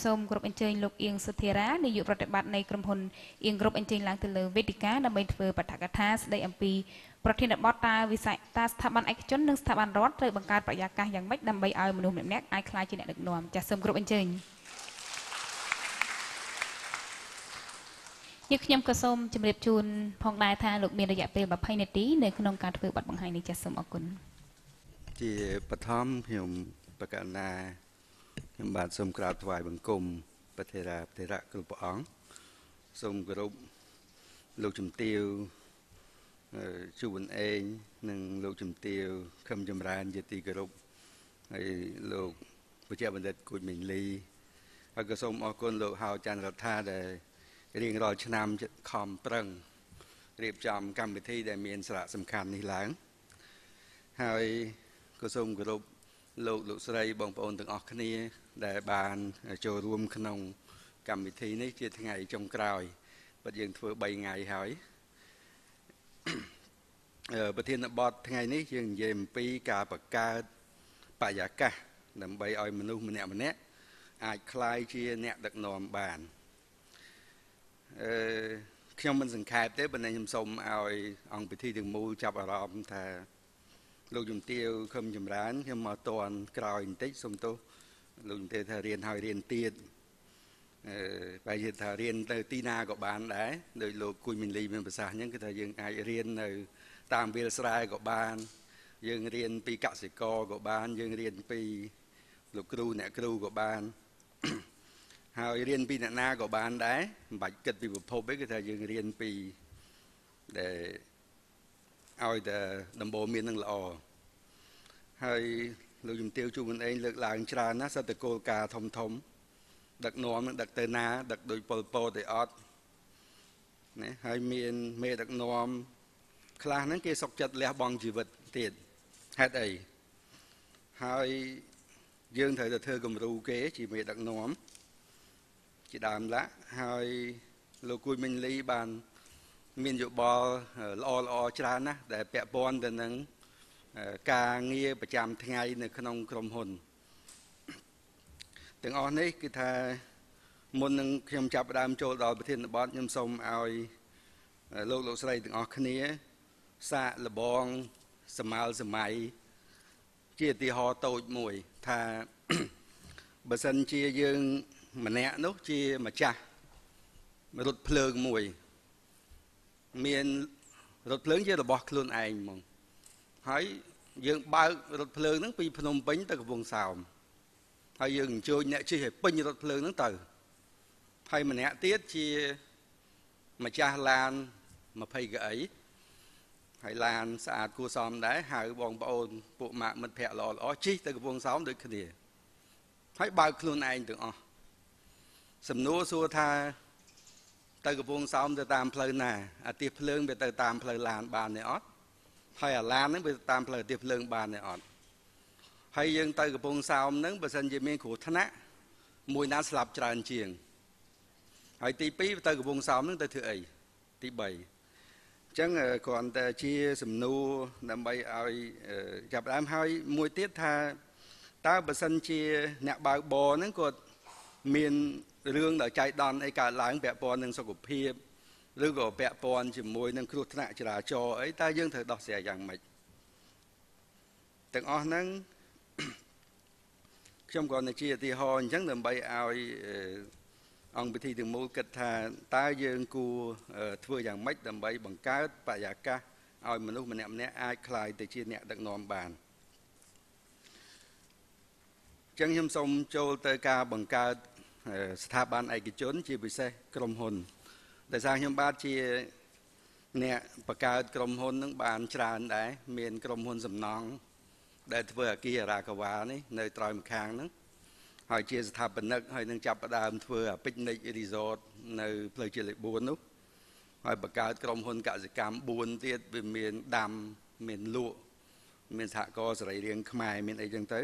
សូមគ្រប់អញ្ជើញលោកអៀងសុធារានាយកប្រតិបត្តិនៃក្រុមហ៊ុនអៀងគ្រប់អញ្ជើញឡើងទៅលើវេទិកាដើម្បីធ្វើបទកថាស្ដីអំពីប្រធានបទតើវិស័យតើស្ថាប័នឯកជននិងស្ថាប័នរដ្ឋត្រូវបង្កើតបរិយាកាសយ៉ាងម៉េចដើម្បីឲ្យមនុស្សម្នាក់ៗអាចក្លាយជាអ្នកដឹកនាំចាសសូមគ្រប់អញ្ជើញយើងខ្ញុំក៏សូមជម្រាបជូនផងដែរថាលោកមានរយៈពេល20នាទីនៅក្នុងការធ្វើបទបង្ហាញនេះចាសសូមអរគុណជាបឋមខ្ញុំប្រកាសណាខ្ញុំបាទសូមក្រាបថ្វាយបង្គំព្រះថេរាគ្រប់ព្រះអង្គសូមគោរពលោកជំទាវជួនអេងនិងលោកជំទាវខឹមចម្រើនជាទីគោរពហើយលោកបច្ចេកបណ្ឌិតគូចមីងលីហើយក៏សូមអរគុណលោកហៅច័ន្ទរដ្ឋាដែលរៀងរាល់ឆ្នាំខំប្រឹងរៀបចំកម្មវិធីដែលមានសារៈសំខាន់នេះឡើងហើយក៏សូមគោរពលោកស្រីបងប្អូនទាំងអស់គ្នាដែលបានចូលរួមក្នុងកម្មវិធីនេះជាថ្ងៃចុងក្រោយពិតយើងធ្វើ3ថ្ងៃហើយប្រធានបទថ្ងៃនេះយើងនិយាយអំពីការបង្កើតបរិយាកាសដើម្បីឲ្យមនុស្សម្នាក់អាចក្លាយជាអ្នកដឹកនាំបានខ្ញុំមិនសង្ខេបទេប៉ុន្តែខ្ញុំសូមឲ្យអង្គពិធីទាំងមូលចាប់អារម្មណ៍ថាលោកជំទាវខឹមចម្រើនខ្ញុំមកតន់ក្រោយបន្តិចសូមទោសលោកជំទាវថារៀនហើយរៀនទៀតបែរជាថារៀនទៅទីណាក៏បានដែរដោយលោកគួយមីនលីមានប្រសាសន៍អញ្ចឹងគឺថាយើងអាចរៀននៅតាមវាលស្រែក៏បានយើងរៀនពីកសិករក៏បានយើងរៀនពីលោកគ្រូអ្នកគ្រូក៏បានហើយរៀនពីអ្នកណាក៏បានដែរមិនបាច់គិតពីប្រភពទេគឺថាយើងរៀនពីដែលឲ្យតែដំបូន្មាននឹងល្អហើយលោកជំទាវជួបខ្លួនឯងលើកឡើងច្រើនណាស់សតគោលការណ៍ធំដឹកនាំនឹងដឹកទៅណាដឹកដោយប៉ុលពតទេអត់ណាហើយមានមេដឹកនាំខ្លះហ្នឹងគេសុកចិត្តលះបង់ជីវិតទៀតហេតុអីហើយយើងត្រូវតែធ្វើគំរូគេជាមេដឹកនាំជាដើមឡាហើយលោកគួយមីងលីបានមានយោបល់ល្អច្រើនណាស់ដែលពាក់ព័ន្ធទៅនឹងការងារប្រចាំថ្ងៃនៅក្នុងក្រុមហ៊ុនទាំងអស់នេះគឺថាមុននឹងខ្ញុំចាប់ផ្ដើមចូលដល់ប្រធានបទខ្ញុំសូមឲ្យលោកស្រីទាំងអស់គ្នាសាកលបងសម័យជាឧទាហរណ៍តូចមួយថាបើសិនជាយើងម្នាក់នោះជាម្ចាស់រថភ្លើងមួយមានរថភ្លើងជារបស់ខ្លួនឯងហ្មងហើយយើងបើករថភ្លើងហ្នឹងពីភ្នំពេញទៅកំពង់សោមហើយយើងអញ្ជើញអ្នកជិះឲ្យពេញរថភ្លើងហ្នឹងទៅហើយម្នាក់ទៀតជាម្ចាស់ឡាន20កៅអីហើយឡានស្អាតគួរសមដែរហៅបងប្អូនពួកម៉ាក់មិត្តភ័ក្តិល្អជិះទៅកំពង់សោមដូចគ្នាហើយបើកខ្លួនឯងទាំងអស់សំណួរសួរថាទៅកំពង់សោមទៅតាមផ្លូវណាអាទិសភ្លើងវាទៅតាមផ្លូវឡានបានទេអត់ហើយអាឡានហ្នឹងវាតាមផ្លូវអាទិសភ្លើងបានទេអត់ហើយយើងទៅកំពង់សោមហ្នឹងបើសិនជាមានគ្រោះថ្នាក់មួយណាស្លាប់ច្រើនជាងហើយទី2ទៅកំពង់សោមហ្នឹងទៅធ្វើអីទី3អញ្ចឹងគ្រាន់តែជាសំណួរដើម្បីឲ្យចាប់ដើមហើយមួយទៀតថាតើបើសិនជាអ្នកបើកបរហ្នឹងគាត់មានរឿងដែលចៃដន្យអីកើតឡើងពាក់ព័ន្ធនឹងសុខភាពឬក៏ពាក់ព័ន្ធជាមួយនឹងគ្រោះថ្នាក់ចរាចរណ៍អីតើយើងត្រូវដោះស្រាយយ៉ាងម៉េចទាំងអស់ហ្នឹងខ្ញុំគ្រាន់តែជាឧទាហរណ៍អញ្ចឹងដើម្បីឲ្យអង្គពិធីទាំងមូលគិតថាតើយើងគួរធ្វើយ៉ាងម៉េចដើម្បីបង្កើតបរិយាកាសឲ្យមនុស្សម្នាក់អាចក្លាយទៅជាអ្នកដឹកនាំបានអញ្ចឹងខ្ញុំសូមចូលទៅការបង្កើតស្ថាប័នឯកជនជាពិសេសក្រុមហ៊ុនដោយសារខ្ញុំបាទជាអ្នកបង្កើតក្រុមហ៊ុននឹងបានច្រើនដែរមានក្រុមហ៊ុនសំណង់ដែលធ្វើអគារអារាកវ៉ានេះនៅត្រើយម្ខាងហ្នឹងហើយជាស្ថាបនិកហើយនឹងចាប់ផ្ដើមធ្វើអា Picnic Resort នៅផ្លូវជាតិលេខ4នោះហើយបង្កើតក្រុមហ៊ុនកសិកម្ម4ទៀតវាមានដាំមានលក់មានសហគមន៍សរីរាង្គខ្មែរមានអីចឹងទៅ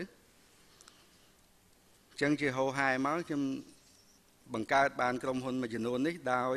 ចឹងជាហោហែមកខ្ញុំបង្កើតបានក្រុមហ៊ុនមួយចំនួននេះដោយ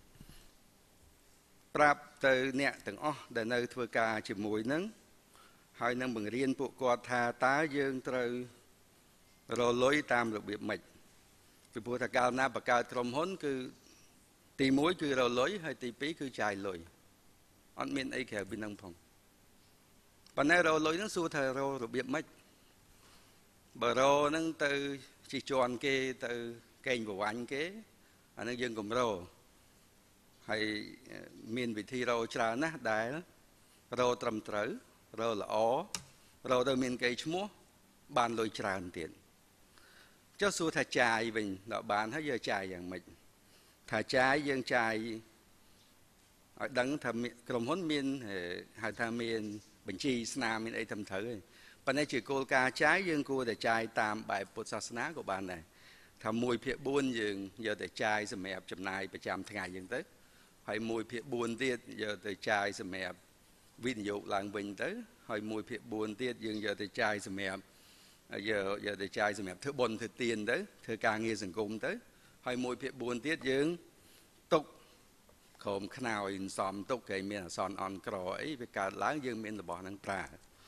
ប្រាប់ទៅអ្នកទាំងអស់ដែលនៅធ្វើការជាមួយនឹងហើយនឹងបង្រៀនពួកគាត់ថាតើយើងត្រូវរលុយតាមរបៀបម៉េចពីព្រោះថាកាលណាបង្កើតក្រុមហ៊ុនគឺទី1គឺរលុយហើយទី2គឺចាយលុយអត់មានអីក្រៅពីហ្នឹងផងប៉ុន្តែរលុយហ្នឹងសួរថាររបៀបម៉េចបើរហ្នឹងទៅជិះជាន់គេទៅកេងប្រវាញ់គេអាហ្នឹងយើងកម្រហើយមានវិធីរច្រើនណាស់ដែលរត្រឹមត្រូវរល្អរទៅមានកេរ្តិ៍ឈ្មោះបានលុយច្រើនទៀតចុះសួរថាចាយវិញដល់បានហើយយើងចាយយ៉ាងម៉េចថាចាយយើងចាយឲ្យដឹងថាក្រុមហ៊ុនមានហៅថាមានបញ្ជីស្នាមមានអីត្រឹមត្រូវឯងប៉ុន្តែជាគោលការណ៍ចាយយើងគួរតែចាយតាមបែបពុទ្ធសាសនាក៏បានដែរថា1/4យើងយកទៅចាយសម្រាប់ចំណាយប្រចាំថ្ងៃយើងទៅហើយ1/4ទៀតយកទៅចាយសម្រាប់វិនិយោគឡើងវិញទៅហើយ1/4ទៀតយើងយកទៅចាយសម្រាប់យកទៅចាយសម្រាប់ធ្វើបុណ្យធ្វើទានទៅធ្វើការងារសង្គមទៅហើយ1/4ទៀតយើងទុកក្រុមខ្នើយសំទុកគេមានអសនអន់ក្រអីវាកើតឡើងយើងមានរបស់ហ្នឹងប្រើ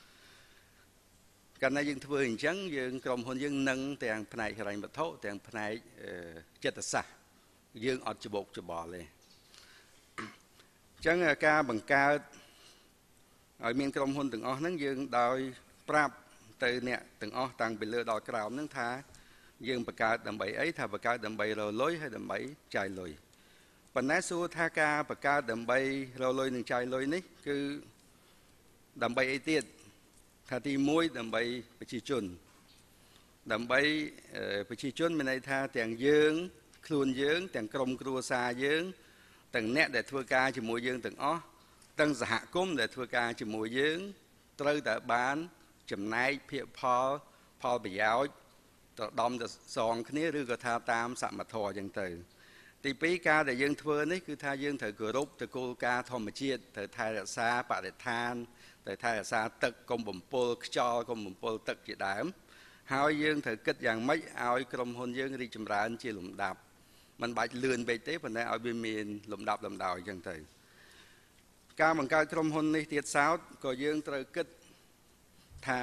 កាលណាយើងធ្វើអញ្ចឹងយើងក្រុមហ៊ុនយើងនឹងទាំងផ្នែកហិរញ្ញវត្ថុទាំងផ្នែកចិត្តសាស្ត្រយើងអត់ច្បោកច្បល់ទេអញ្ចឹងការបង្កើតឲ្យមានក្រុមហ៊ុនទាំងអស់ហ្នឹងយើងដោយប្រាប់ទៅអ្នកទាំងអស់តាំងពីលើដល់ក្រោមហ្នឹងថាយើងបង្កើតដើម្បីអីថាបង្កើតដើម្បីរលុយហើយដើម្បីចាយលុយប៉ុន្តែសួរថាការបង្កើតដើម្បីរលុយនិងចាយលុយនេះគឺដើម្បីអីទៀតថាទី1ដើម្បីប្រជាជនដើម្បីប្រជាជនមានន័យថាទាំងយើងខ្លួនយើងទាំងក្រុមគ្រួសារយើងទាំងអ្នកដែលធ្វើការជាមួយយើងទាំងអស់ទាំងសហគមន៍ដែលធ្វើការជាមួយយើងត្រូវតែបានចំណែកភាគផលប្រយោជន៍ទៅដំទៅសងគ្នាឬក៏ថាតាមសមត្ថភាពអញ្ចឹងទៅទី2ការដែលយើងធ្វើនេះគឺថាយើងត្រូវគោរពទៅគោលការណ៍ធម្មជាតិត្រូវថែរក្សាបរិស្ថានត្រូវថែរក្សាទឹកកុំបំពុលខ្យល់កុំបំពុលទឹកជាដើមហើយយើងត្រូវគិតយ៉ាងម៉េចឲ្យក្រុមហ៊ុនយើងរីកចម្រើនជាលំដាប់មិនបាច់លឿនពេកទេប៉ុន្តែឲ្យវាមានលំដាប់លំដោយអញ្ចឹងទៅការបង្កើតក្រុមហ៊ុននេះទៀតសោតក៏យើងត្រូវគិតថា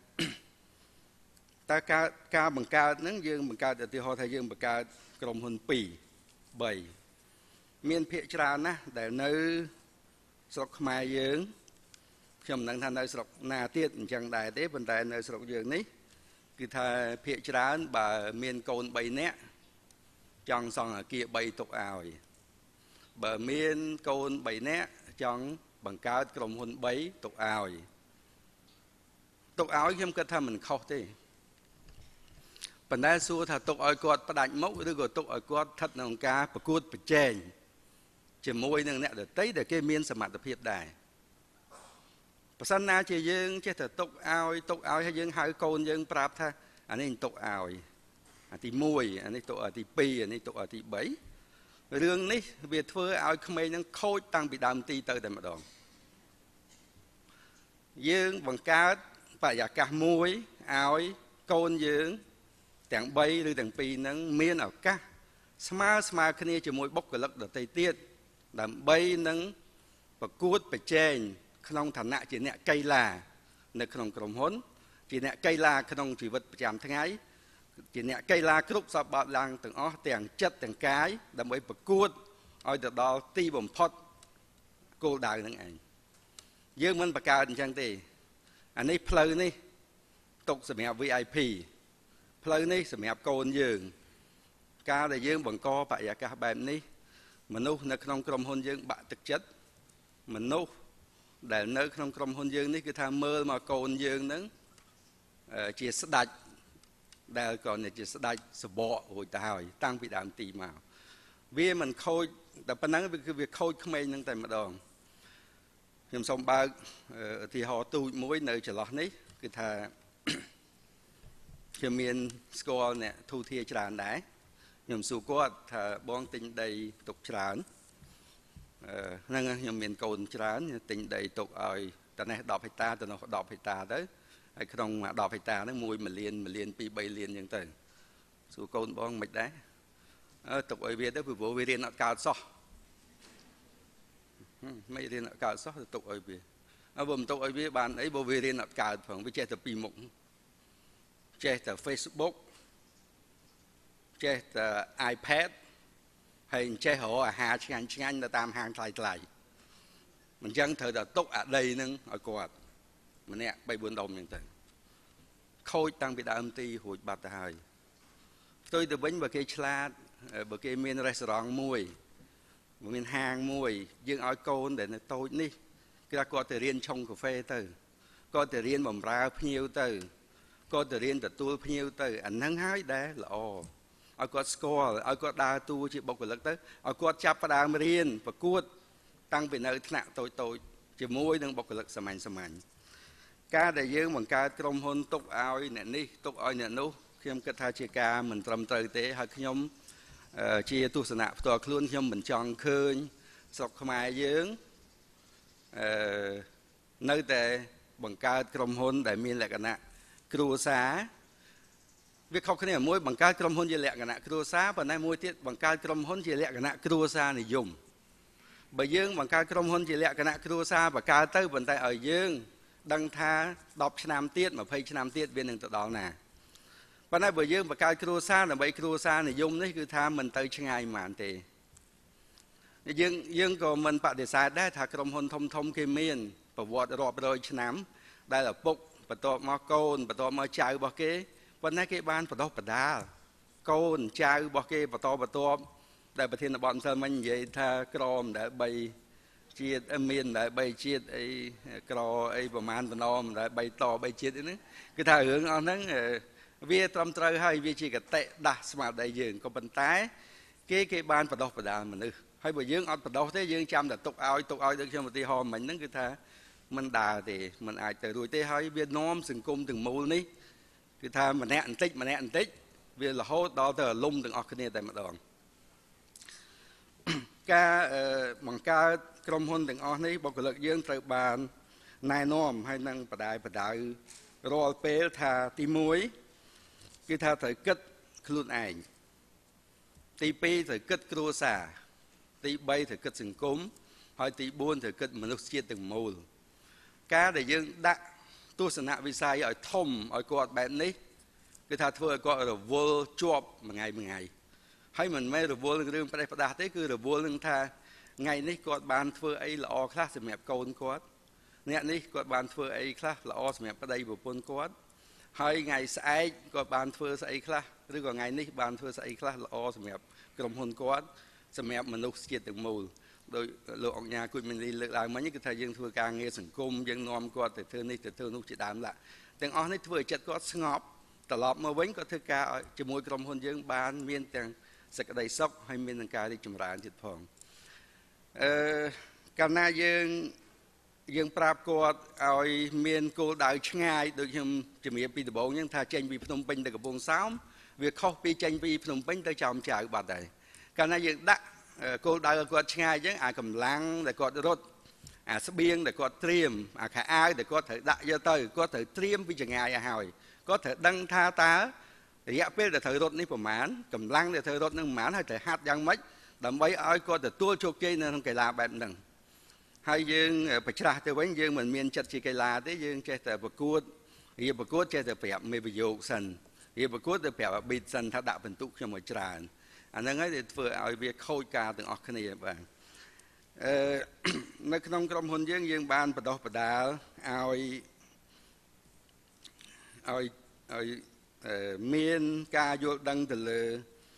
តើការបង្កើតហ្នឹងយើងបង្កើតឧទាហរណ៍ថាយើងបង្កើតក្រុមហ៊ុន2 3មានភាគច្រើនណាស់ដែលនៅស្រុកខ្មែរយើងខ្ញុំមិនដឹងថានៅស្រុកណាទៀតអញ្ចឹងដែរទេប៉ុន្តែនៅស្រុកយើងនេះគឺថាភាគច្រើនបើមានកូន3នាក់ចង់សង់អគារ3ទុកឲ្យបើមានកូន3នាក់ចង់បង្កើតក្រុមហ៊ុន3ទុកឲ្យខ្ញុំគិតថាមិនខុសទេប៉ុន្តែសួរថាទុកឲ្យគាត់ផ្ដាច់មុខឬក៏ទុកឲ្យគាត់ស្ថិតក្នុងការប្រកួតប្រជែងជាមួយនឹងអ្នកដទៃដែលគេមានសមត្ថភាពដែរប្រសិនណាជាយើងចេះតែទុកឲ្យហើយយើងហៅកូនយើងប្រាប់ថាអានេះទុកឲ្យអាទី1អានេះទុកអាទី2អានេះទុកអាទី3រឿងនេះវាធ្វើឲ្យក្មេងនឹងខូចតាំងពីដើមទីទៅតែម្ដងយើងបង្កើតបរិយាកាសមួយឲ្យកូនយើងទាំង3ឬទាំង2ហ្នឹងមានឱកាសស្មើគ្នាជាមួយបុគ្គលិកដទៃទៀតដើម្បីនឹងប្រកួតប្រជែងក្នុងឋានៈជាអ្នកកីឡានៅក្នុងក្រុមហ៊ុនជាអ្នកកីឡាក្នុងជីវិតប្រចាំថ្ងៃជាអ្នកកីឡាគ្រប់សពបែបឡើងទាំងអស់ទាំងចិត្តទាំងកាយដើម្បីប្រកួតឲ្យទៅដល់ទីបំផុតគោលដៅនឹងឯងយើងមិនបង្កើតអញ្ចឹងទេអានេះផ្លូវនេះទុកសម្រាប់ VIP ផ្លូវនេះសម្រាប់កូនយើងការដែលយើងបង្កបរិយាកាសបែបនេះមនុស្សនៅក្នុងក្រុមហ៊ុនយើងបាក់ទឹកចិត្តមនុស្សដែលនៅក្នុងក្រុមហ៊ុនយើងនេះគឺថាមើលមកកូនយើងនឹងជាស្ដេចដែលក៏ជាស្ដេចសបករួចទៅហើយតាំងពីដើមទីមកវាមិនខូចតែប៉ុណ្ណឹងគឺវាខូចក្មេងនឹងតែម្ដងខ្ញុំសូមបើកឧទាហរណ៍ទូចមួយនៅចន្លោះនេះគឺថាខ្ញុំមានស្គាល់អ្នកទូធាច្រើនដែរខ្ញុំសួរគាត់ថាបងទិញដីទុកច្រើនហ្នឹងខ្ញុំមានកូនច្រើនទិញដីទុកឲ្យតនេះ10ហិកតាទៅនោះ10ហិកតាទៅហើយក្នុង10ហិកតាហ្នឹង1 លាន2 លាន2 3លានអញ្ចឹងទៅសួរកូនបងមិនដែរទុកឲ្យវាទៅព្រោះវារៀនអត់កើតសោះមិនរៀនអត់កើតសោះទុកឲ្យវាបើមិនទុកឲ្យវាបានអីបើវារៀនអត់កើតផងវាចេះតែពីមុខចេះតែ Facebook ចេះតែ iPad ហើយចេះរកអាហារឆ្ងាញ់ឆ្ងាញ់ទៅតាមហាងថ្លៃថ្លៃមិនចឹងត្រូវតែទុកអាដីនឹងឲ្យគាត់ម្នាក់3 4ដុំចឹងទៅខូចតាំងពីដើមទីរួចបាត់ទៅហើយផ្ទុយទៅវិញបើគេឆ្លាតបើគេមានរេស្តូរ៉ង់មួយមានហាងមួយយើងឲ្យកូនដែលនៅតូចនេះគឺថាគាត់ទៅរៀនឆុងកាហ្វេទៅគាត់ទៅរៀនបម្រើភ្ញៀវទៅគាត់ទៅរៀនទទួលភ្ញៀវទៅអាហ្នឹងហើយដែលល្អឲ្យគាត់ស្គាល់ឲ្យគាត់ដើរតួជាបុគ្គលិកទៅឲ្យគាត់ចាប់ផ្ដើមរៀនប្រកួតតាំងពីនៅថ្នាក់តូចៗជាមួយនឹងបុគ្គលិកសាមញ្ញការដែលយើងបង្កើតក្រុមហ៊ុនទុកឲ្យអ្នកនេះទុកឲ្យអ្នកនោះខ្ញុំគិតថាជាការមិនត្រឹមត្រូវទេហើយខ្ញុំជាទស្សនៈផ្ទាល់ខ្លួនខ្ញុំមិនចង់ឃើញស្រុកខ្មែរយើងនៅតែបង្កើតក្រុមហ៊ុនដែលមានលក្ខណៈគ្រួសារវាខុសគ្នាមួយបង្កើតក្រុមហ៊ុនជាលក្ខណៈគ្រួសារប៉ុន្តែមួយទៀតបង្កើតក្រុមហ៊ុនជាលក្ខណៈគ្រួសារនិយមបើយើងបង្កើតក្រុមហ៊ុនជាលក្ខណៈគ្រួសារបង្កើតទៅប៉ុន្តែឲ្យយើងដឹងថា10ឆ្នាំទៀត20ឆ្នាំទៀតវានឹងទៅដល់ណាប៉ុន្តែបើយើងបង្កើតគ្រួសារដើម្បីគ្រួសារនិយមនេះគឺថាមិនទៅឆ្ងាយប៉ុន្មានទេយើងក៏មិនបដិសេធដែរថាក្រុមហ៊ុនធំគេមានប្រវត្តិរាប់រយឆ្នាំដែលឪពុកបន្ទាប់មកកូនបន្ទាប់មកចៅរបស់គេប៉ុន្តែគេបានបដោះបដាលកូនចៅរបស់គេបន្តដែលប្រធានបទម្សិលមិញនិយាយថាក្រមដែល3ជាតិមានដែល3ជាតិអីក្រអីប្រមាណតំណដែល3ត3ជាតិហ្នឹងគឺថារឿងអស់ហ្នឹងវាត្រឹមត្រូវហើយវាជាកតិដាស់ស្មារតីយើងក៏ប៉ុន្តែគេបានបដោះបដាលមនុស្សហើយបើយើងអត់បដោះទេយើងចាំតែទុកឲ្យដូចខ្ញុំឧទាហរណ៍មិញហ្នឹងគឺថាមិនដើរទេមិនអាចទៅរួចទេហើយវានាំសង្គមទាំងមូលនេះគឺថាម្នាក់បន្តិចវារហូតដល់ទៅរលំទាំងអស់គ្នាតែម្ដងការបង្កើតក្រុមហ៊ុនទាំងអស់នេះបុគ្គលិកយើងត្រូវបានណែនាំហើយនឹងបដៅរាល់ពេលថាទី1គឺថាត្រូវគិតខ្លួនឯងទី2ត្រូវគិតគ្រួសារទី3ត្រូវគិតសង្គមហើយទី4ត្រូវគិតមនុស្សជាតិទាំងមូលការដែលយើងដាក់ទស្សនវិស័យឲ្យធំឲ្យគាត់បែបនេះគឺថាធ្វើឲ្យគាត់រវល់ជាប់មួយថ្ងៃហើយមិនមែនរវល់នឹងរឿងផ្ដេសផ្ដាស់ទេគឺរវល់នឹងថាថ្ងៃនេះគាត់បានធ្វើអីល្អខ្លះសម្រាប់កូនគាត់អ្នកនេះគាត់បានធ្វើអីខ្លះល្អសម្រាប់ប្តីប្រពន្ធគាត់ហើយថ្ងៃស្អែកគាត់បានធ្វើស្អីខ្លះឬក៏ថ្ងៃនេះបានធ្វើស្អីខ្លះល្អសម្រាប់ក្រុមហ៊ុនគាត់សម្រាប់មនុស្សជាតិទាំងមូលដោយលោកអង្គញាគូចមីនីលើកឡើងមិញគឺថាយើងធ្វើការងារសង្គមយើងនាំគាត់ទៅធ្វើនេះទៅធ្វើនោះជាដើមឡាទាំងអស់នេះធ្វើឲ្យចិត្តគាត់ស្ងប់ត្រឡប់មកវិញគាត់ធ្វើការជាមួយក្រុមហ៊ុនយើងបានមានទាំងសេចក្តីសុខហើយមាននឹងការរីកចម្រើនទៀតផងកាលណាយើងប្រាប់គាត់ឲ្យមានគោលដៅឆ្ងាយដូចខ្ញុំជំរាបពីដំបូងហ្នឹងថាចេញពីភ្នំពេញទៅកំពង់សោមវាខុសពីចេញពីភ្នំពេញទៅចោមចៅបាត់ហើយកាលណាយើងដាក់គោលដៅឲ្យគាត់ឆ្ងាយអញ្ចឹងអាកម្លាំងដែលគាត់រត់អាស្បៀងដែលគាត់ត្រៀមអាខោអាវដែលគាត់ត្រូវដាក់យកទៅគាត់ត្រូវត្រៀមពីចង្ងាយឲ្យហើយគាត់ត្រូវដឹងថាតើរយៈពេលដែលត្រូវរត់នេះប្រមាណកម្លាំងដែលត្រូវរត់នឹងប្រមាណហើយត្រូវហាត់យ៉ាងម៉េចដើម្បីឲ្យគាត់ទទួលជោគជ័យនៅក្នុងកីឡាបែបហ្នឹងហើយយើងប្រច្រាស់ទៅវិញយើងមិនមានចិត្តជាកីឡាទេយើងចេះតែប្រកួតរៀបប្រកួតចេះតែប្រាប់មេប្រយោគសិនរៀបប្រកួតទៅប្រាប់អាប៊ីតសិនថាដាក់បន្ទុកខ្ញុំឲ្យច្រើនអាហ្នឹងហើយដែលធ្វើឲ្យវាខូចការទាំងអស់គ្នាបាទនៅក្នុងក្រុមហ៊ុនយើងបានបដោះបដាលឲ្យមានការយល់ដឹងទៅលើ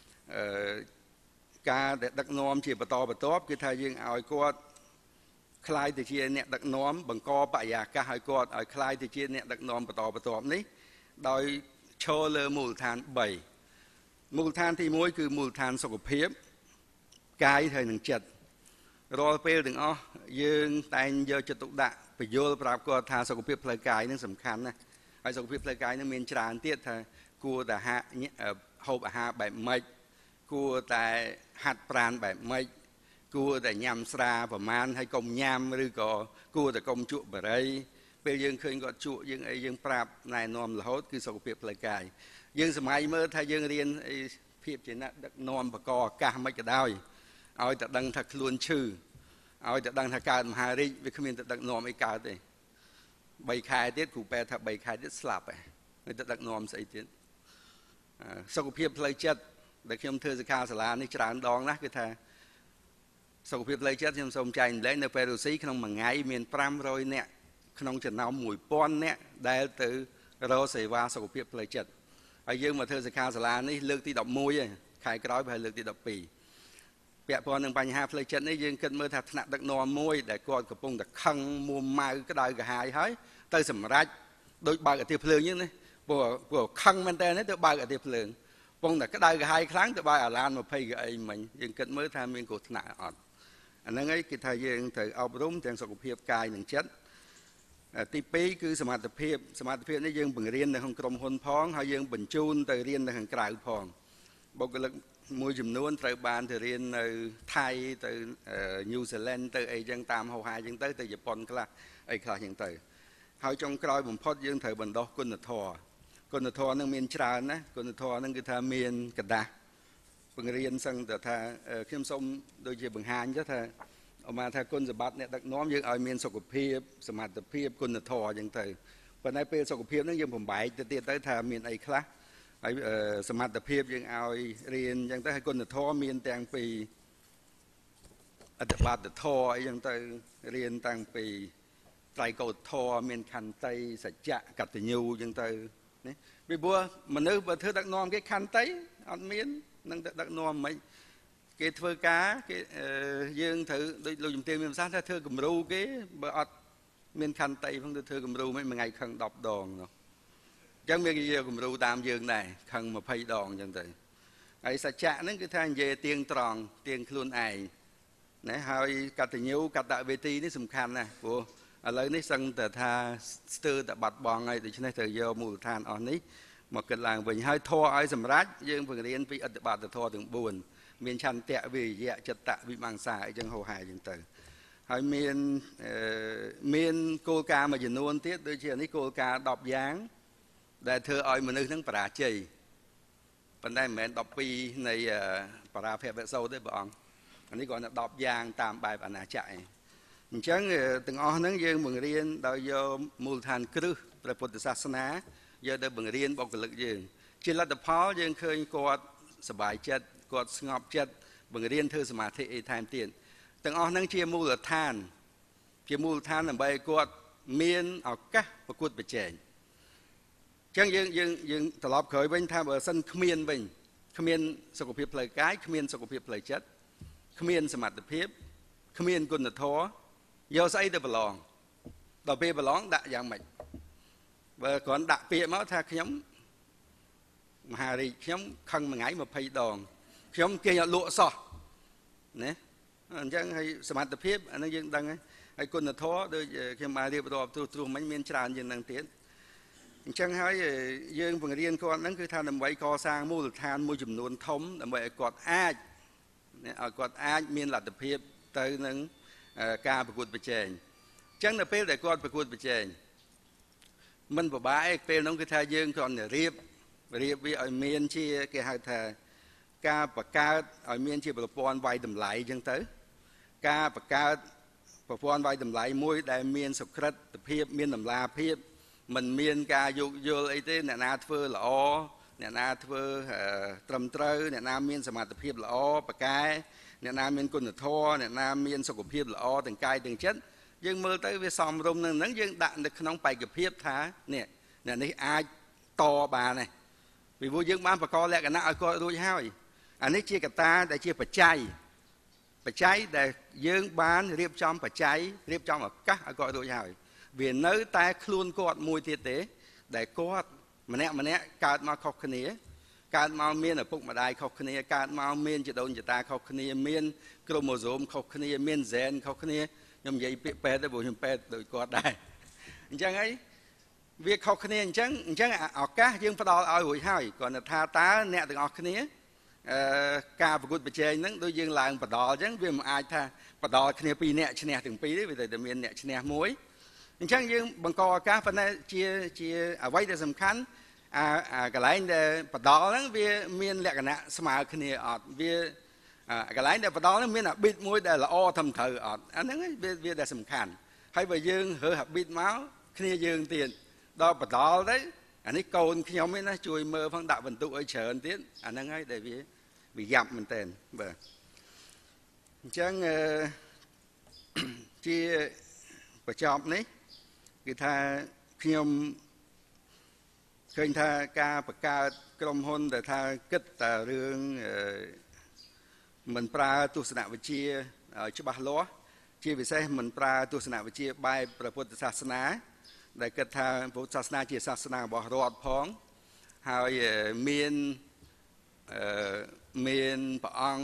ការដែលដឹកនាំជាបន្តបន្ទាប់គឺថាយើងឲ្យគាត់คล้ายទៅជាអ្នកដឹកនាំបង្កបរិយាកាសឲ្យគាត់ឲ្យคล้ายទៅជាអ្នកដឹកនាំបន្តបន្ទាប់នេះដោយឈរលើមូលដ្ឋាន3មូលដ្ឋានទី1គឺមូលដ្ឋានសុខភាពកាយហើយនិងចិត្តរាល់ពេលទាំងអស់យើងតែងយកចិត្តទុកដាក់បញ្យល់ប្រាប់គាត់ថាសុខភាពផ្លូវកាយនឹងសំខាន់ណាស់ហើយសុខភាពផ្លូវកាយនឹងមានច្រើនទៀតថាគួរតែហូបអាហារបែបម៉េចគួរតែហាត់ប្រាណបែបម៉េចគួរតែញ៉ាំស្រាប្រមាណហើយកុំញ៉ាំឬក៏គួរតែកុំជក់បារីពេលយើងឃើញគាត់ជក់យើងអីយើងប្រាប់ណែនាំរហូតគឺសុខភាពផ្លូវកាយយើងសម័យមើលថាយើងរៀនភាពជាអ្នកដឹកនាំបកអាកាសមិនក៏ដោយឲ្យតែដឹងថាខ្លួនឈឺឲ្យតែដឹងថាកើតមហារាជវាគ្មានតែដឹកនាំអីកើតទេ3ខែទៀតគ្រូពេទ្យថា3ខែទៀតស្លាប់ហើយទៅដឹកនាំស្អីទៀតសុខភាពផ្លូវចិត្តដែលខ្ញុំធ្វើសិក្ខាសាលានេះច្រើនដងណាស់គឺថាសុខភាពផ្លូវចិត្តខ្ញុំសូមចែកម្លែកនៅពេលរុស្ស៊ីក្នុងមួយថ្ងៃមាន500នាក់ក្នុងចំណោម1000នាក់ដែលទៅរកសេវាសុខភាពផ្លូវចិត្តហើយយើងមកធ្វើសិក្ខាសាលានេះលើកទី11ហើយខែក្រោយប្រហែលលើកទី12ពាក់ព័ន្ធនឹងបញ្ហាផ្លូវចិត្តនេះយើងគិតមើលថាថ្នាក់ដឹកនាំមួយដែលគាត់កំពុងតែខឹងមួម៉ៅក្តៅក្រហាយហើយទៅសម្រេចដោយបើកអាទិភ្លើងហ្នឹងណាព្រោះខឹងមែនតើទៅបើកអាទិភ្លើងកំពុងតែក្តៅក្រហាយខ្លាំងទៅបើកអាឡាន20កៅអីមិញយើងគិតមើលថាមានគ្រោះថ្នាក់អត់អាហ្នឹងហើយគេថាយើងត្រូវអប់រំទាំងសុខភាពកាយនិងចិត្តទី2គឺសមត្ថភាពនេះយើងបង្រៀននៅក្នុងក្រុមហ៊ុនផងហើយយើងបញ្ជូនទៅរៀននៅខាងក្រៅផងបុគ្គលិកមួយចំនួនត្រូវបានទៅរៀននៅថៃទៅញូហ្សេឡង់ទៅអីចឹងតាមហោហាចឹងទៅជប៉ុនខ្លះអីខ្លះចឹងទៅហើយចុងក្រោយបំផុតយើងត្រូវបណ្ដុះគុណធម៌នឹងមានច្រើនណាគុណធម៌នឹងគឺថាមានកដាស់បង្រៀនសឹងតែថាខ្ញុំសូមដូចជាបង្ហាញទៅថាអមថាគុណសម្បត្តិអ្នកដឹកនាំយើងឲ្យមានសុខភាពសមត្ថភាពគុណធម៌ចឹងទៅប៉ុន្តែពេលសុខភាពហ្នឹងយើងបំបែកទៅទៀតទៅថាមានអីខ្លះហើយសមត្ថភាពយើងឲ្យរៀនចឹងទៅហើយគុណធម៌មានទាំងពីអត្តបទធម៌អីចឹងទៅរៀនតាំងពីត្រៃកោតធម៌មានខន្តីសច្ចៈកតញ្ញូចឹងទៅនេះពីព្រោះមនុស្សបើធ្វើដឹកនាំគេខន្តីអត់មាននឹងដឹកនាំមិនគេធ្វើការគេយើងត្រូវដូចលោកជំទាវមានប្រសាសន៍ថាធ្វើគំរូគេបើអត់មានខន្តីផងទៅធ្វើគំរូមិនមួយថ្ងៃខឹង10ដងនោះអញ្ចឹងមានគេយកគំរូតាមយើងដែរខឹង20ដងអញ្ចឹងទៅហើយសច្ចៈហ្នឹងគឺថានិយាយទៀងត្រង់ទៀងខ្លួនឯងណាហើយកតញ្ញូកតវេទីនេះសំខាន់ណាស់ព្រោះឥឡូវនេះសឹងតែថាស្ទើរតែបាត់បង់ហើយដូច្នេះត្រូវយកមូលដ្ឋានអស់នេះមកគិតឡើងវិញហើយធម៌ឲ្យសម្រេចយើងបង្រៀនពីអត្តបទធម៌ទាំង4មានឆន្ទៈវិរិយៈចិត្តៈវិមង្សាអីចឹងហោហាអញ្ចឹងទៅហើយមានគោលការណ៍មួយចំនួនទៀតដូចជានេះគោលការណ៍10យ៉ាងដែលធ្វើឲ្យមនុស្សហ្នឹងបរាជ័យប៉ុន្តែមិនមែន12នៃបរាភវសូត្រទេព្រះអង្គអានេះគ្រាន់តែ10យ៉ាងតាមបែបអាណាចក្រឯងអញ្ចឹងទាំងអស់ហ្នឹងយើងបង្រៀនដោយយកមូលដ្ឋានគ្រឹះព្រះពុទ្ធសាសនាយកទៅបង្រៀនបុគ្គលិកយើងជាលទ្ធផលយើងឃើញគាត់សប្បាយចិត្តគាត់ស្ងប់ចិត្តបង្រៀនធ្វើសមាធិអីថែមទៀតទាំងអស់ហ្នឹងជាមូលដ្ឋានដើម្បីគាត់មានឱកាសប្រកួតប្រជែងអញ្ចឹងយើងត្រឡប់ក្រោយវិញថាបើសិនគ្មានវិញគ្មានសុខភាពផ្លូវកាយគ្មានសុខភាពផ្លូវចិត្តគ្មានសមត្ថភាពគ្មានគុណធម៌យកស្អីទៅប្រឡងដល់ពេលប្រឡងដាក់យ៉ាងម៉េចបើគ្រាន់ដាក់ពាក្យមកថាខ្ញុំមហារាជខ្ញុំខឹងមួយថ្ងៃ20ដងខ្ញុំគេអត់លក់សោះណាអញ្ចឹងហើយសមត្ថភាពអានឹងយើងដឹងហើយគុណធម៌ដូចខ្ញុំបានរៀបរាប់ទ្រុសមិញមានច្រើនជាងនឹងទៀតអញ្ចឹងហើយយើងបង្រៀនគាត់ហ្នឹងគឺថាដើម្បីកសាងមូលដ្ឋានមួយចំនួនធំដើម្បីឲ្យគាត់អាចមានលទ្ធភាពទៅនឹងការប្រកួតប្រជែងអញ្ចឹងនៅពេលដែលគាត់ប្រកួតប្រជែងមិនពិបាកឯពេលហ្នឹងគឺថាយើងគ្រាន់តែរៀបវាឲ្យមានជាគេហៅថាការបង្កើតឲ្យមានជាប្រព័ន្ធវាយតម្លៃអញ្ចឹងទៅការបង្កើតប្រព័ន្ធវាយតម្លៃមួយដែលមានសុក្រិតភាពមានតម្លាភាពមិនមានការយោគយល់អីទេអ្នកណាធ្វើល្អអ្នកណាធ្វើត្រឹមត្រូវអ្នកណាមានសមត្ថភាពល្អប្រកែអ្នកណាមានគុណធម៌អ្នកណាមានសុខភាពល្អទាំងកាយទាំងចិត្តយើងមើលទៅវាសមរម្យនឹងហ្នឹងយើងដាក់នៅក្នុងបេក្ខភាពថានេះអ្នកនេះអាចតបានទេពីព្រោះយើងបានបង្កលក្ខណៈឲ្យគាត់រួចហើយអានេះជាកត្តាដែលជាបច្ច័យដែលយើងបានរៀបចំបច្ច័យរៀបចំឱកាសឲ្យគាត់រួចហើយវានៅតែខ្លួនគាត់មួយទៀតទេដែលគាត់ម្នាក់កើតមកខុសគ្នាកើតមកមានឪពុកម្ដាយខុសគ្នាកើតមកមានជីដូនជីតាខុសគ្នាមានក្រូម៉ូសូមខុសគ្នាមានហ្សែនខុសគ្នាខ្ញុំនិយាយពាក្យពេទ្យទៅព្រោះខ្ញុំពេទ្យដូចគាត់ដែរអញ្ចឹងហើយវាខុសគ្នាអញ្ចឹងឱកាសយើងផ្ដល់ឲ្យរួចហើយគ្រាន់តែថាតើអ្នកទាំងអស់គ្នាការប្រកួតប្រជែងហ្នឹងដូចយើងឡើងបដលអញ្ចឹងវាមិនអាចថាបដលគ្នា2នាក់ឈ្នះទាំងពីរទេវាតែមានអ្នកឈ្នះមួយអញ្ចឹងយើងបង្កឱកាសប៉ុន្តែជាអ្វីដែលសំខាន់កន្លែងដែលបដលហ្នឹងវាមានលក្ខណៈស្មើគ្នាអត់វាកន្លែងដែលបដលហ្នឹងមានអាប៊ីតមួយដែលល្អត្រឹមត្រូវអត់អាហ្នឹងវាដែលសំខាន់ហើយបើយើងរើសអាប៊ីតមកគ្នាយើងទៀតដល់បដលទៅអានេះកូនខ្ញុំឯណាជួយមើលផងដាក់បន្ទុកឲ្យច្រើនទៀតអាហ្នឹងហើយដែលវាវាយ៉ាប់មែនតើបាទអញ្ចឹងជាបញ្ចប់នេះគឺថាខ្ញុំឃើញថាការបង្កើតក្រុមហ៊ុនដែលថាគិតតែរឿងមិនប្រើទស្សនវិជ្ជាច្បាស់លាស់ជាពិសេសមិនប្រើទស្សនវិជ្ជាបែបព្រះពុទ្ធសាសនាដែលគិតថាពុទ្ធសាសនាជាសាសនារបស់រដ្ឋផងហើយមានព្រះអង្គ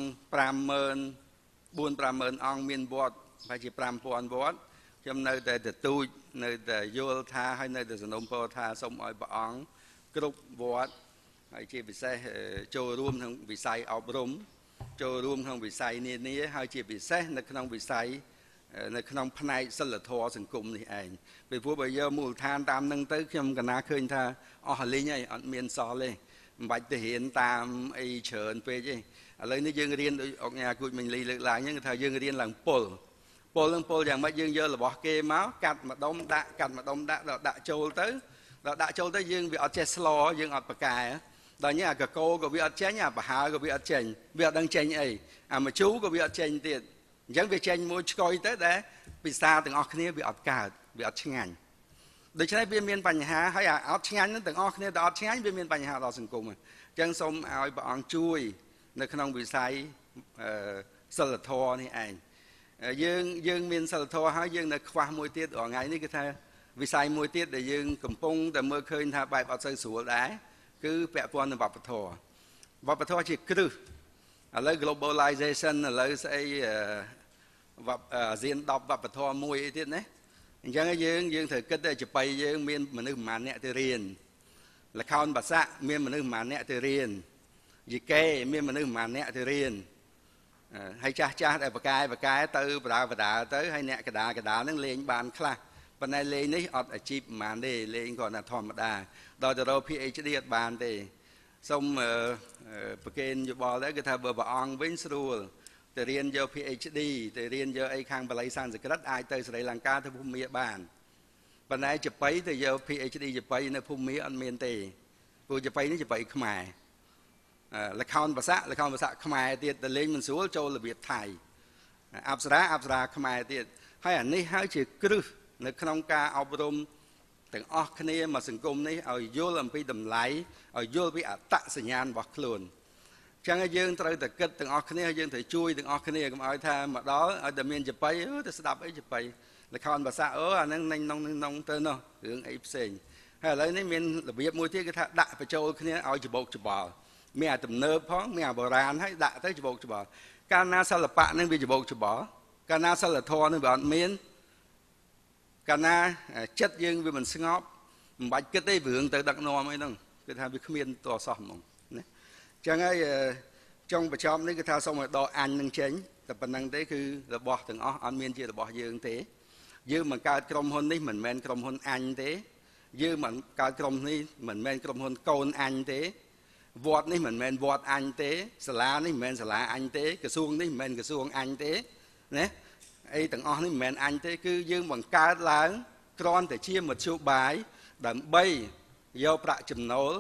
4-50000អង្គមានវត្តប្រហែលជា5000វត្តខ្ញុំនៅតែទទូចនៅតែយល់ថាហើយនៅតែសំណូមពរថាសូមឲ្យព្រះអង្គគ្រប់វត្តហើយជាពិសេសចូលរួមក្នុងវិស័យអប់រំចូលរួមក្នុងវិស័យនានាហើយជាពិសេសនៅក្នុងវិស័យនៅក្នុងផ្នែកសិលធម៌សង្គមនេះឯងពីព្រោះបើយកមូលដ្ឋានតាមនឹងទៅខ្ញុំកណាឃើញថាអស់លីងហើយអត់មានសល់ទេមិនបាច់ទៅរៀនតាមអីច្រើនពេកទេឥឡូវនេះយើងរៀនដោយអង្គញាគូចមិញលីលើកឡើងហ្នឹងគឺថាយើងរៀនឡើងពលយ៉ាងម៉េចយើងយករបស់គេមកកាត់ម្ដុំដាក់ដល់ដាក់ចូលទៅយើងវាអត់ចេះស្លយើងអត់ប្រកែដល់ញ៉ាកកោក៏វាអត់ចេញអាប្រហើក៏វាអត់ចេញវាអត់ដឹងចេញអីអាមជូរក៏វាអត់ចេញទៀតអញ្ចឹងវាចេញមួយឆ្កុយទៅដែលពិសាទាំងអស់គ្នាវាអត់កើតវាអត់ឆ្ងាញ់ដូច្នេះវាមានបញ្ហាហើយអាអត់ឆ្ងាញ់ហ្នឹងទាំងអស់គ្នាតែអត់ឆ្ងាញ់វាមានបញ្ហាដល់សង្គមអញ្ចឹងសូមឲ្យព្រះអង្គជួយនៅក្នុងវិស័យសិលធម៌នេះឯងយើងមានសិលធម៌ហើយយើងនៅខ្វះមួយទៀតរាល់ថ្ងៃនេះគឺថាវិស័យមួយទៀតដែលយើងកំពុងតែមើលឃើញថាបែបអត់សូវស្រួលដែរគឺពាក់ព័ន្ធនឹងវប្បធម៌ជាគ្រឹះឥឡូវ globalization ឥឡូវស្អីអាស៊ាន10វប្បធម៌មួយអីទៀតណាអញ្ចឹងយើងត្រូវគិតតែចបៃយើងមានមនុស្សប្រមាណអ្នកទៅរៀនល្ខោនបាសាក់មានមនុស្សប្រមាណអ្នកទៅរៀនយីកេមានមនុស្សប្រមាណអ្នកទៅរៀនហើយចាស់ដែលបកែទៅបដាទៅហើយអ្នកកដាហ្នឹងលេងបានខ្លះប៉ុន្តែលេងនេះអត់អាជីពប្រហែលទេលេងគ្រាន់តែធម្មតាដល់ទៅរក PhD អត់បានទេសូមប្រកេនយោបល់ដែរគឺថាបើព្រះអង្គវិញស្រួលទៅរៀនយក PhD ទៅរៀនយកអីខាងបាលីសំស្ក្រឹតអាចទៅស្រីលង្កាទៅភូមាបានប៉ុន្តែជប៉ុនទៅយក PhD ជប៉ុននៅភូមាអត់មានទេព្រោះជប៉ុននេះជប៉ុនខ្មែរល្ខោនបាសាក់ខ្មែរទៀតទៅលេងមិនស្រួលចូលរបៀបថៃអប្សរាខ្មែរទៀតហើយអានេះហើយជាគ្រឹះនៅក្នុងការអប់រំទាំងអស់គ្នាមកសង្គមនេះឲ្យយល់អំពីតម្លៃឲ្យយល់ពីអត្តសញ្ញាណរបស់ខ្លួនអញ្ចឹងយើងត្រូវតែគិតទាំងអស់គ្នាយើងត្រូវជួយទាំងអស់គ្នាកុំឲ្យថាមកដល់ឲ្យតែមានចបៃទៅស្ដាប់អីចបៃល្ខោនភាសាអាហ្នឹងនងទៅនោះរឿងអីផ្សេងហើយឥឡូវនេះមានរបៀបមួយទៀតគឺថាដាក់បញ្ចូលគ្នាឲ្យច្បោកច្បល់មានអាទំនើបផងមានអាបុរាណហើយដាក់ទៅច្បោកច្បល់កាលណាសិល្បៈហ្នឹងវាច្បោកច្បល់កាលណាសិលធម៌ហ្នឹងវាអត់មានកាលណាចិត្តយើងវាមិនស្ងប់មិនបាច់គិតទេរឿងទៅដឹកនាំអីហ្នឹងគឺថាវាគ្មានតសោះហ្មងណាអញ្ចឹងហើយចុងបញ្ចប់នេះគឺថាសូមឲ្យដកអញនឹងចេញតែប៉ុណ្្នឹងទេគឺរបស់ទាំងអស់អត់មានជារបស់យើងទេយើងបង្កើតក្រុមហ៊ុននេះមិនមែនក្រុមហ៊ុនអញទេយើងមិនកើតក្រុមនេះមិនមែនក្រុមហ៊ុនកូនអញទេវត្តនេះមិនមែនវត្តអញទេសាលានេះមិនមែនសាលាអញទេក្រសួងនេះមិនមែនក្រសួងអញទេណាអីទាំងអស់នេះមិនមែនអញទេគឺយើងបង្កើតឡើងគ្រាន់តែជាមធ្យោបាយដើម្បីយកប្រាក់ចំណូល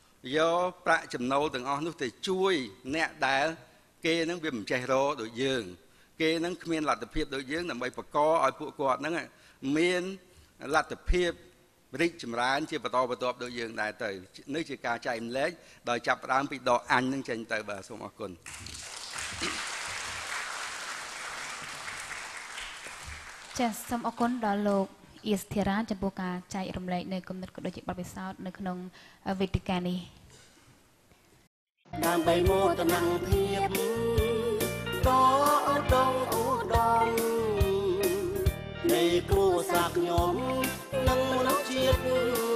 ទាំងអស់នោះទៅជួយអ្នកដែលគេនឹងវាមិនចេះរកដូចយើងគេនឹងគ្មានលទ្ធភាពដូចយើងដើម្បីបង្កឲ្យពួកគាត់ហ្នឹងមានលទ្ធភាពរីកចម្រើនជាបន្តបន្ទាប់ដូចយើងដែរទៅនេះជាការចែកម្លែកដោយចាប់ផ្ដើមពីដកអញនឹងចេញទៅបាទសូមអរគុណចាសសូមអរគុណដល់លោកអ៊ីសធីរ៉ាចំពោះការចែករំលែកនៅគំនិតក៏ដូចជាបទពិសោធន៍នៅក្នុងវេទិកានេះដើម្បីមោទនភាពក៏ឧត្តមនៃគ្រួសារខ្ញុំនិងមនុស្សជាតិ